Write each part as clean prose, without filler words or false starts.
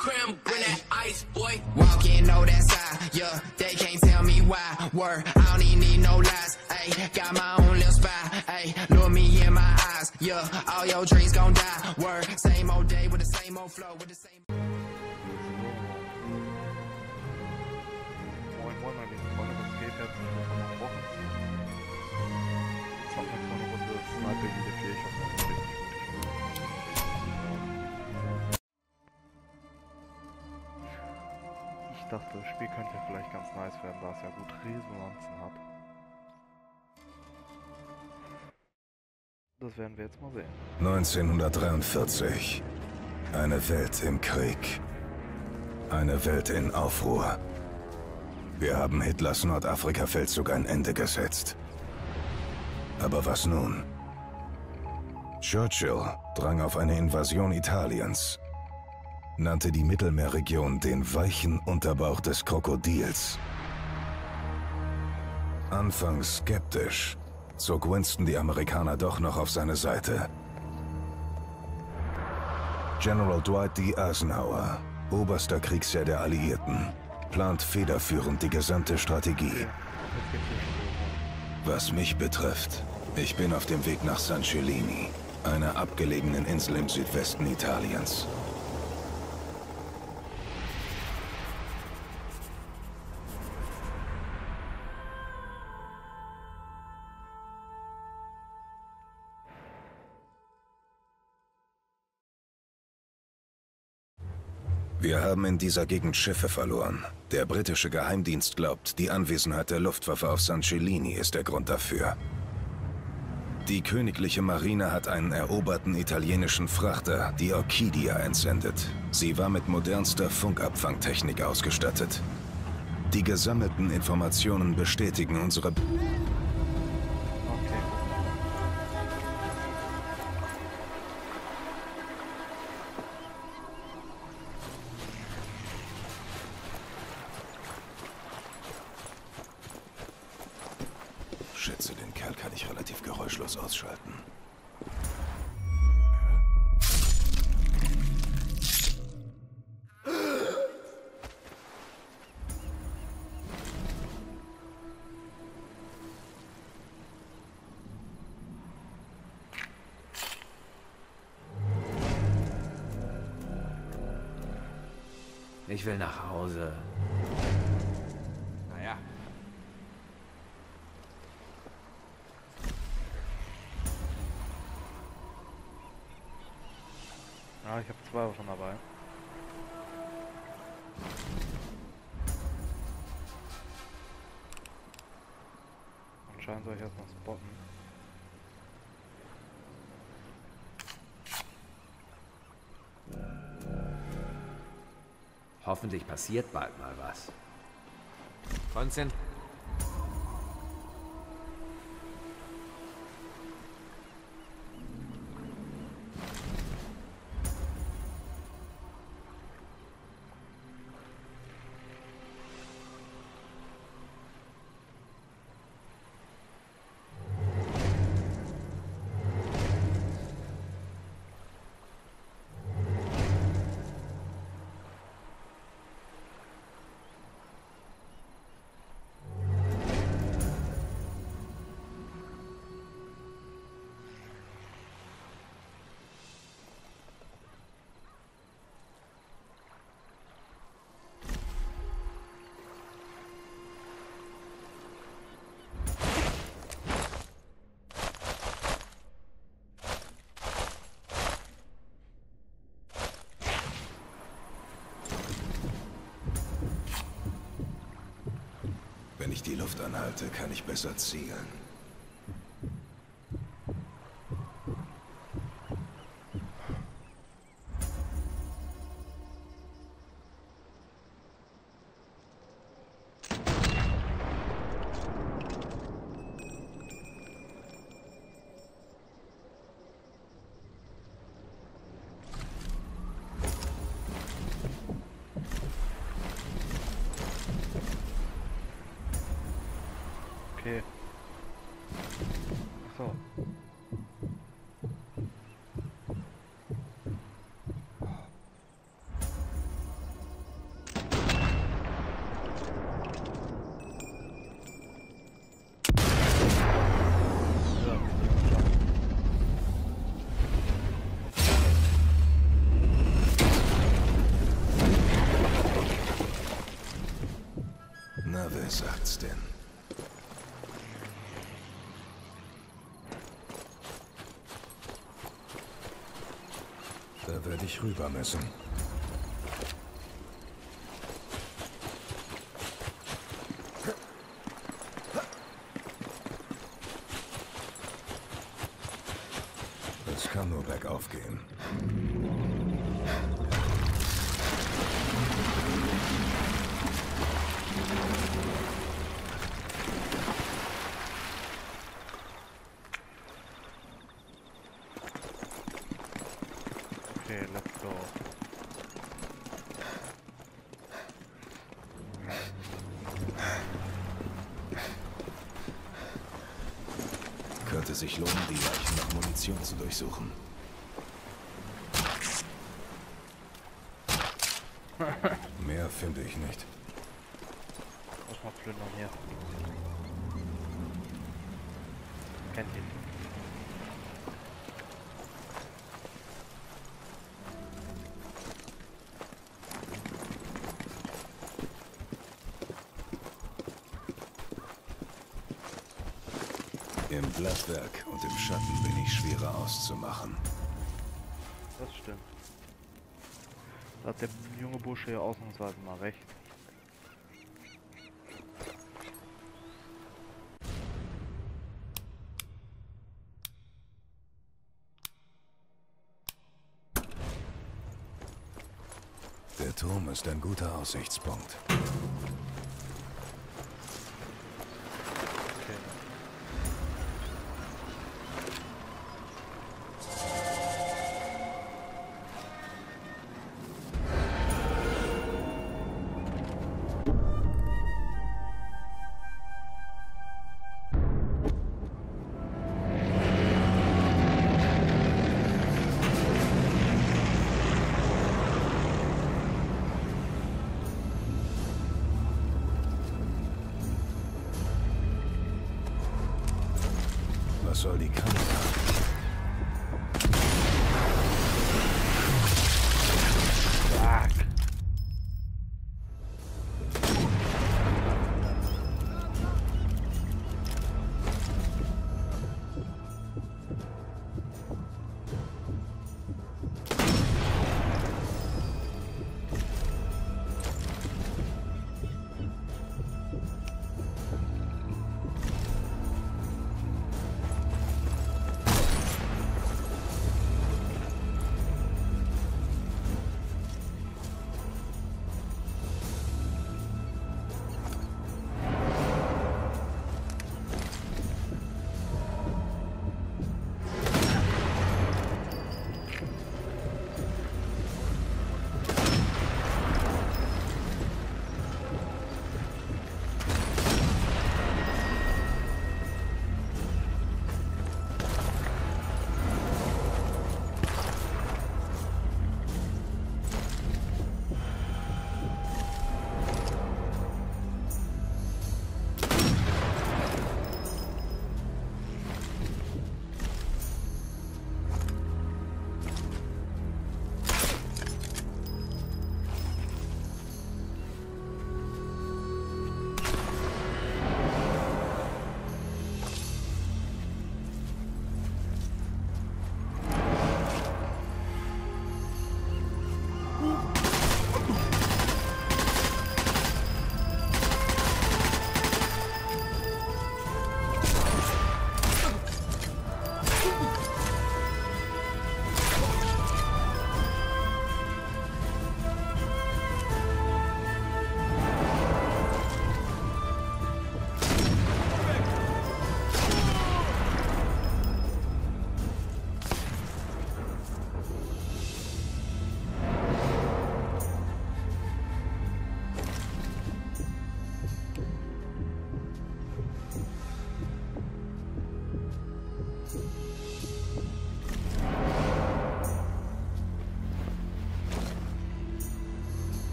creme, bring that ice, boy. Walking, know that side, yeah, they can't tell me why. Word, I don't even need no lies, ayy, got my own little spy, ayy, look me in my eyes, yeah, all your dreams gon' die. Word, same old day with the same old flow, with the same... Moin moin meine lieben Freunde, was geht? Herzlich willkommen am Wochen. Jetzt haben wir vor einer Runde Sniper Elite 4, ich hoffe, das ist richtig gut. Ich dachte, das Spiel könnte vielleicht ganz nice werden, da es ja gut Resonanzen hat. Das werden wir jetzt mal sehen. 1943. Eine Welt im Krieg. Eine Welt in Aufruhr. Wir haben Hitlers Nordafrika-Feldzug ein Ende gesetzt. Aber was nun? Churchill drang auf eine Invasion Italiens, nannte die Mittelmeerregion den weichen Unterbauch des Krokodils. Anfangs skeptisch, zog Winston die Amerikaner doch noch auf seine Seite. General Dwight D. Eisenhower, oberster Kriegsherr der Alliierten, plant federführend die gesamte Strategie. Was mich betrifft, ich bin auf dem Weg nach San Cellini, einer abgelegenen Insel im Südwesten Italiens. Wir haben in dieser Gegend Schiffe verloren. Der britische Geheimdienst glaubt, die Anwesenheit der Luftwaffe auf San Cellini ist der Grund dafür. Die königliche Marine hat einen eroberten italienischen Frachter, die Orchidia, entsendet. Sie war mit modernster Funkabfangtechnik ausgestattet. Die gesammelten Informationen bestätigen unsere... Schätze, den Kerl kann ich relativ geräuschlos ausschalten. Ich will nach Hause. Naja. Ja, ich habe 2 schon dabei. Anscheinend soll ich erstmal spotten. Hoffentlich passiert bald mal was. Konzentration. Wenn ich die Luft anhalte, kann ich besser zielen. Okay. Ach so. sagt's denn? Da werde ich rüber müssen. Es kann nur bergauf gehen. Okay, let's go. Könnte sich lohnen, die Leichen nach Munition zu durchsuchen. Mehr finde ich nicht. Muss mal plündern hier. Kennt ihn. Im Blattwerk und im Schatten bin ich schwerer auszumachen. Das stimmt. Da hat der junge Bursche hier ausnahmsweise mal recht. Der Turm ist ein guter Aussichtspunkt. Okay. Was soll die Kamera? Fuck.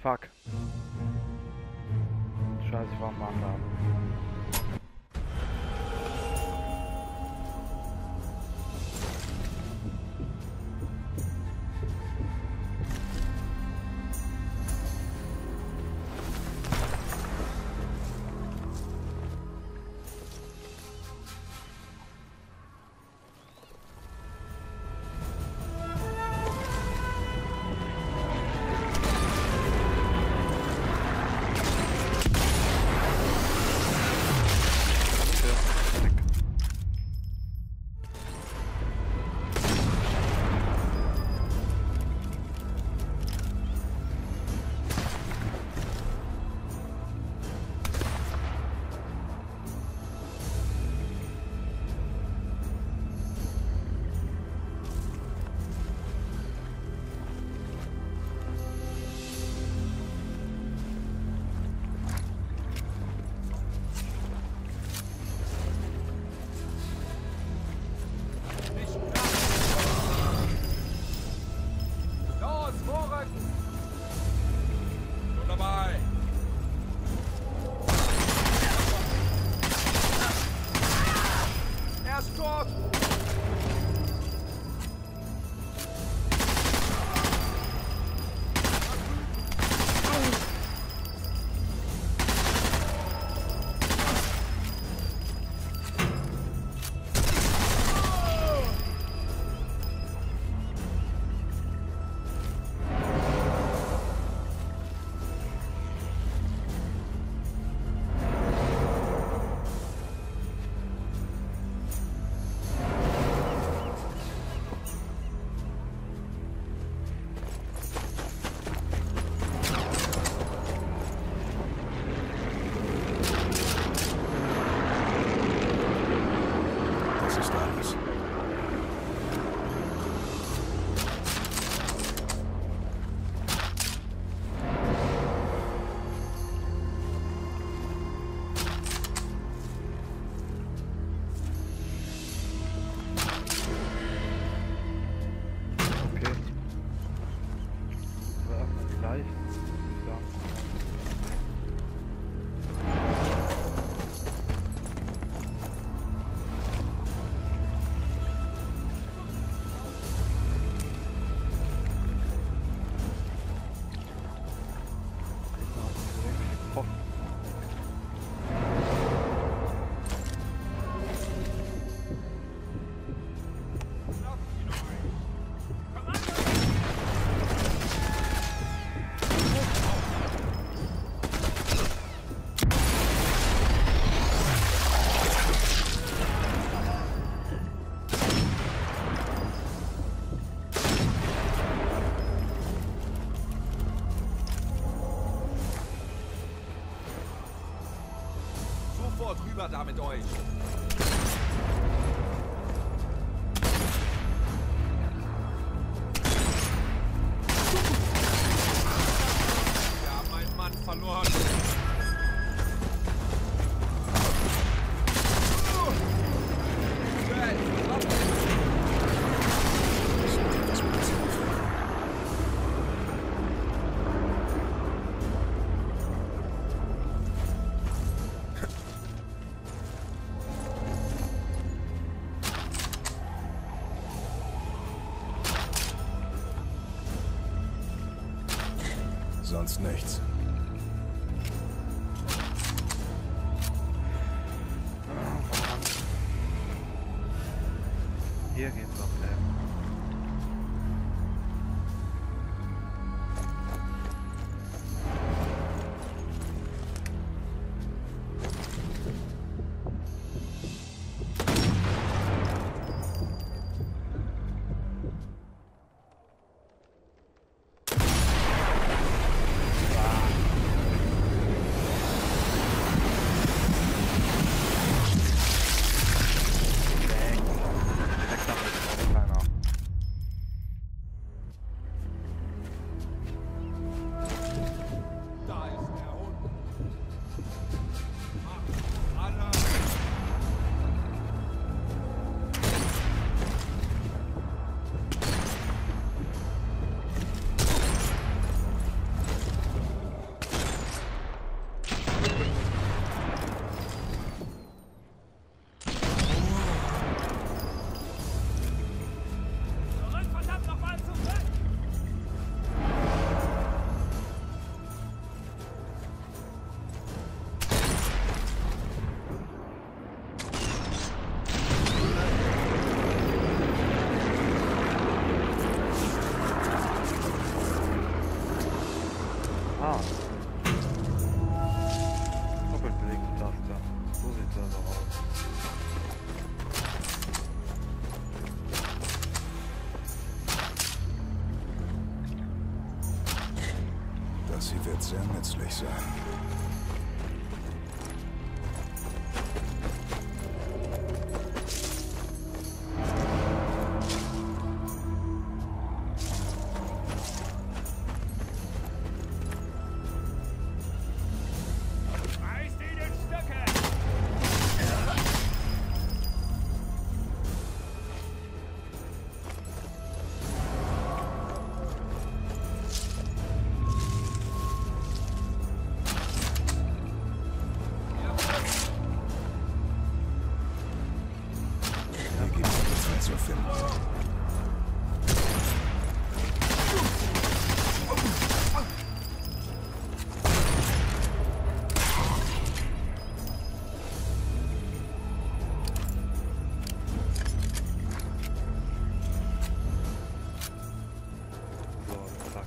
Fuck. Scheiße, ich war am Nachladen. Rüber da mit euch! Wir haben einen Mann verloren! Sonst nichts. Hier geht's noch, ey. wird sehr nützlich sein. Zu finden. So, zack.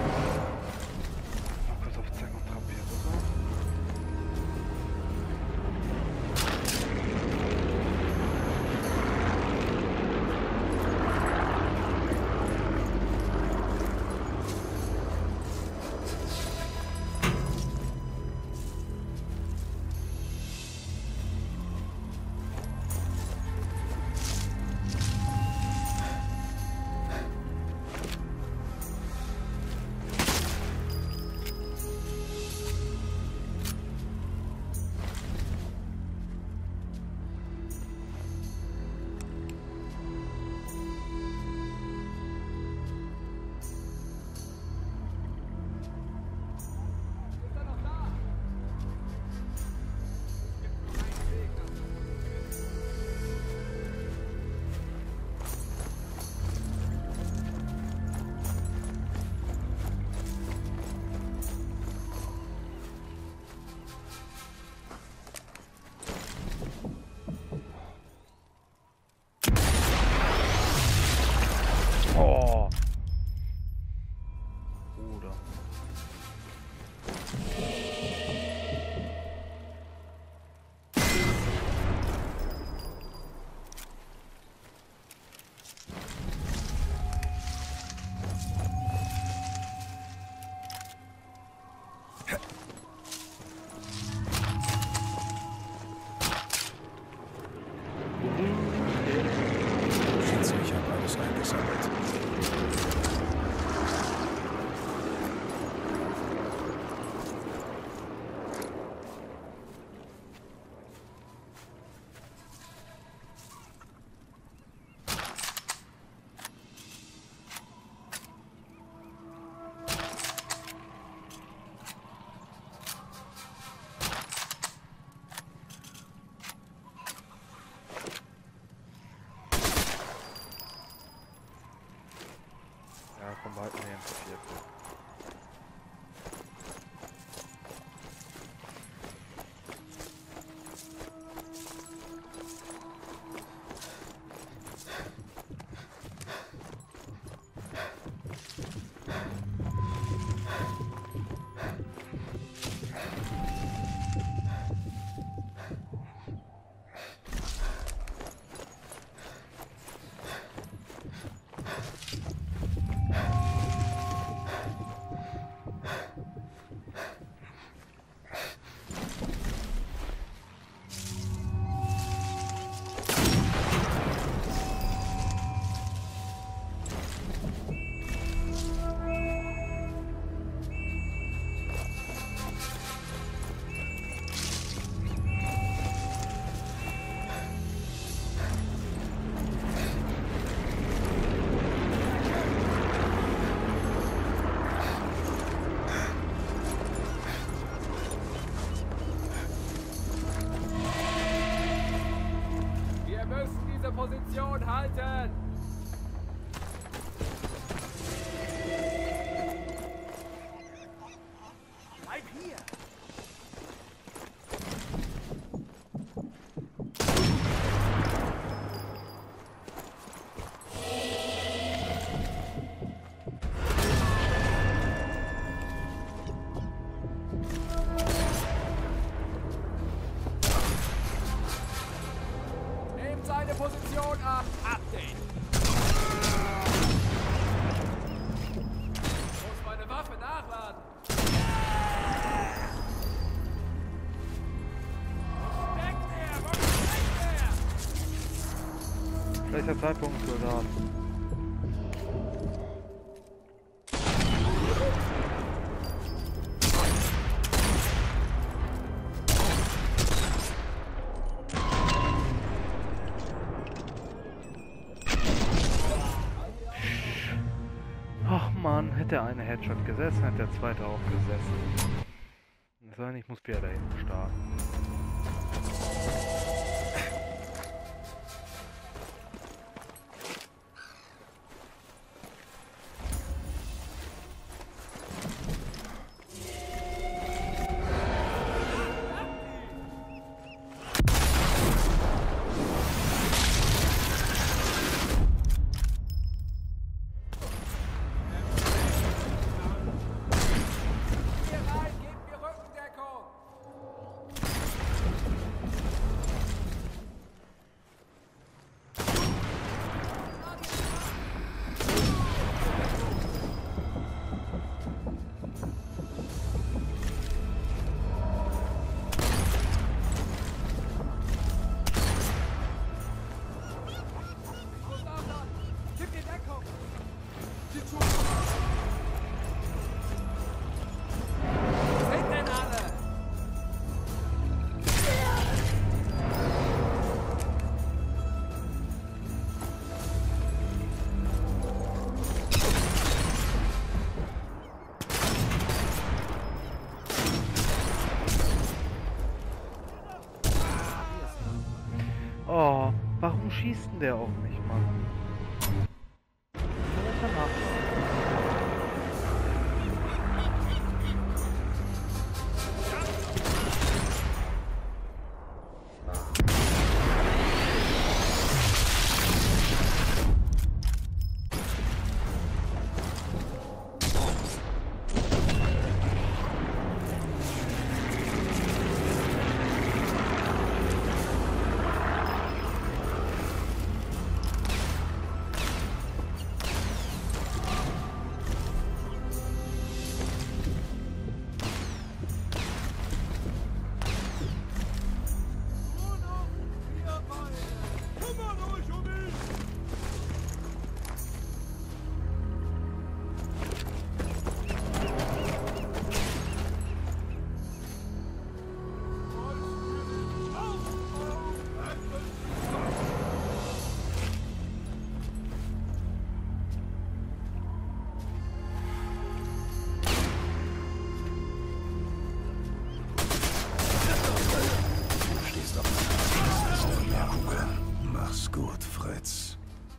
Noch kurz auf Zack und Trab hier rüber. Oh. Bruder. Ich habe alles eingesammelt. Ja, komm, behalten wir den vierten. Position halten! Bleib hier! Nehmt seine Position ab! Update! Welcher Zeitpunkt, Soldat? Ach man, hätte der eine Headshot gesessen, hätte der zweite auch gesessen. Das ich muss wieder da hinten starten. Oh, warum schießt denn der auf mich, Mann? Was soll ich danach machen? Mach's gut, Fritz.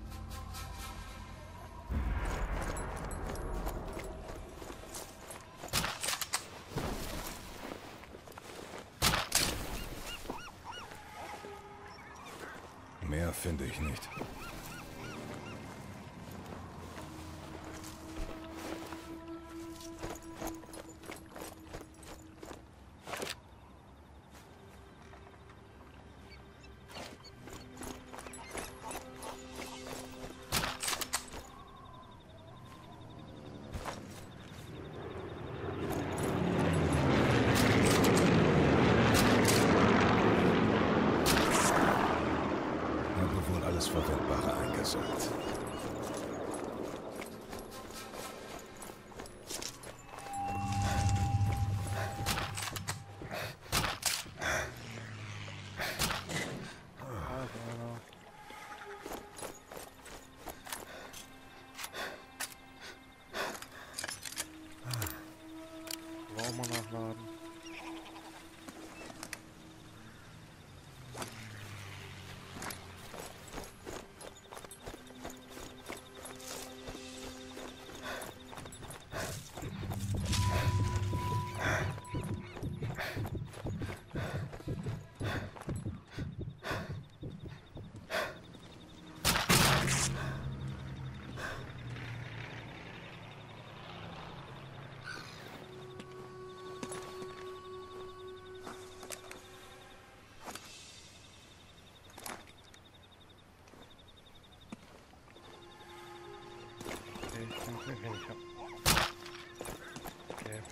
Mehr finde ich nicht. Alles Verwendbare eingesammelt. Brauchen wir nachladen. Okay.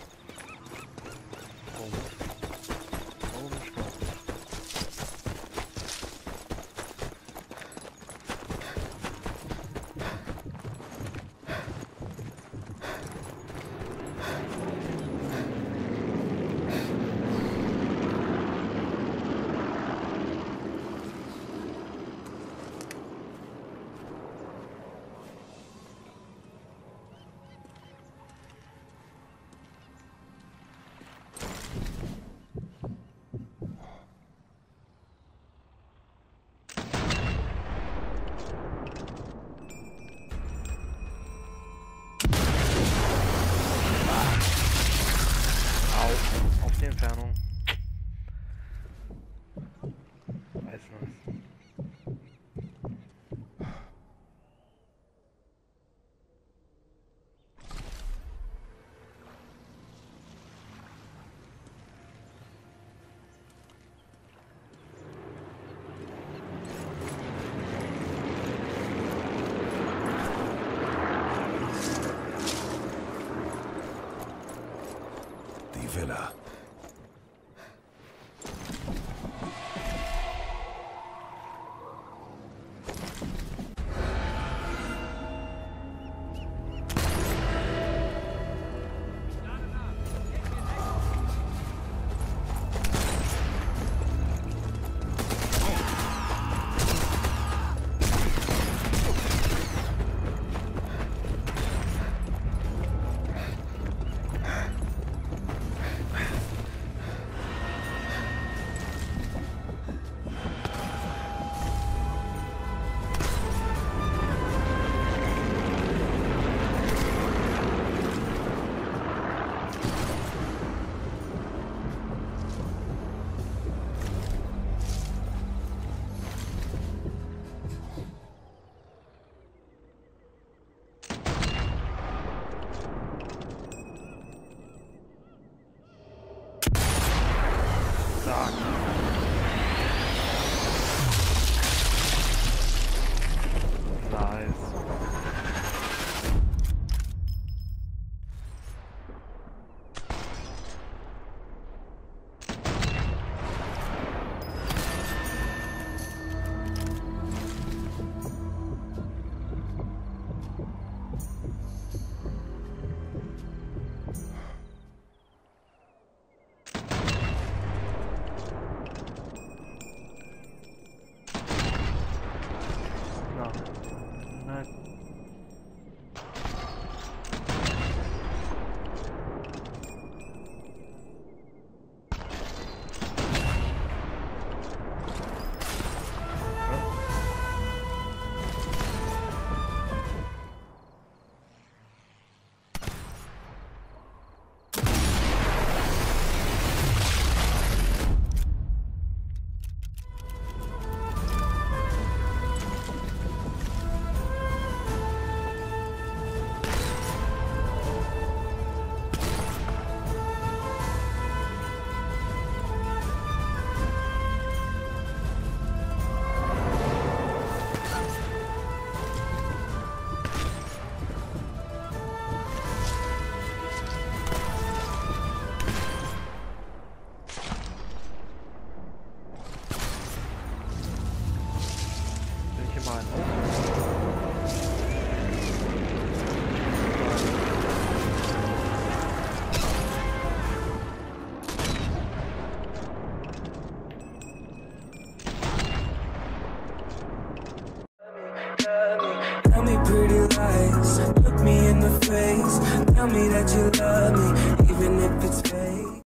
Na